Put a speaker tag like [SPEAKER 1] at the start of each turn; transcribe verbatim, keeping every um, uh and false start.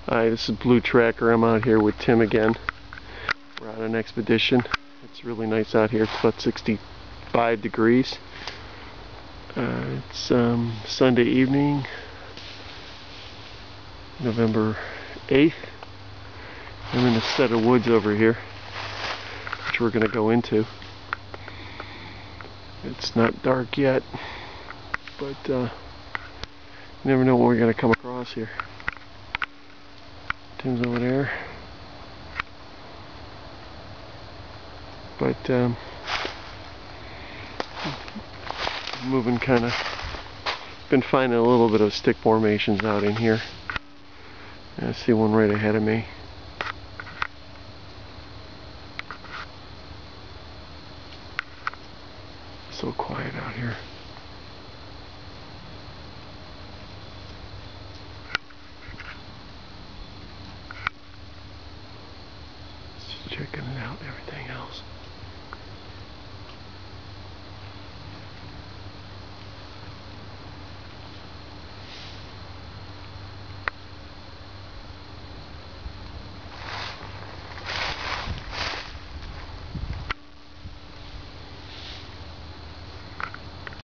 [SPEAKER 1] Hi, this is Blue Tracker. I'm out here with Tim again. We're on an expedition. It's really nice out here. It's about sixty-five degrees. Uh, it's um, Sunday evening, November eighth. I'm in a set of woods over here, which we're going to go into. It's not dark yet, but uh, you never know what we're going to come across here. Tim's over there. But um, moving kind of, been finding a little bit of stick formations out in here. I see one right ahead of me. So quiet out here. Just checking it out and everything else.